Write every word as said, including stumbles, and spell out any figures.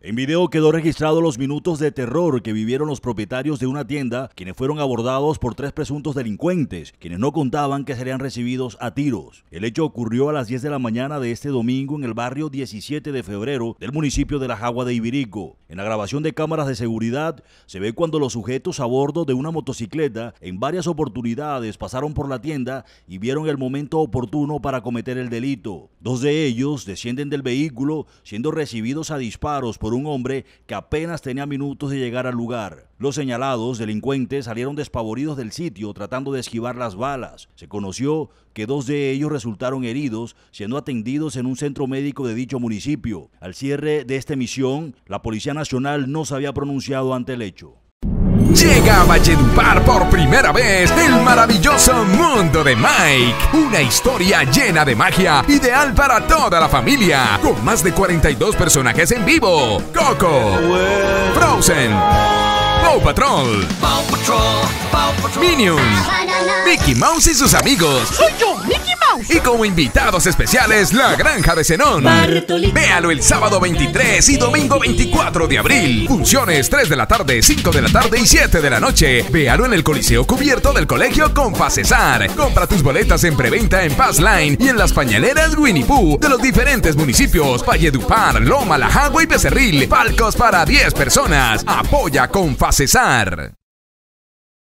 En video quedó registrado los minutos de terror que vivieron los propietarios de una tienda, quienes fueron abordados por tres presuntos delincuentes, quienes no contaban que serían recibidos a tiros. El hecho ocurrió a las diez de la mañana de este domingo en el barrio diecisiete de febrero del municipio de La Jagua de Ibirico. En la grabación de cámaras de seguridad se ve cuando los sujetos a bordo de una motocicleta en varias oportunidades pasaron por la tienda y vieron el momento oportuno para cometer el delito. Dos de ellos descienden del vehículo siendo recibidos a disparos por un hombre que apenas tenía minutos de llegar al lugar. Los señalados delincuentes salieron despavoridos del sitio tratando de esquivar las balas. Se conoció que dos de ellos resultaron heridos, siendo atendidos en un centro médico de dicho municipio. Al cierre de esta emisión, la Policía Nacional no se había pronunciado ante el hecho. Llega a Valledupar por primera vez el maravilloso mundo de Mike. Una historia llena de magia, ideal para toda la familia, con más de cuarenta y dos personajes en vivo. Coco, Frozen, Paw Patrol, Paw Patrol, Paw Patrol, Minions, Mickey Mouse y sus amigos. ¡Soy yo, Mickey Mouse! Y como invitados especiales, La Granja de Zenón. Véalo el sábado veintitrés y domingo veinticuatro de abril. Funciones tres de la tarde, cinco de la tarde y siete de la noche. Véalo en el Coliseo Cubierto del Colegio Confacesar. Compra tus boletas en preventa en Pass Line y en las pañaleras Winnie Pooh de los diferentes municipios: Valledupar, Loma, La Jagua y Becerril. Palcos para diez personas. Apoya Confacesar.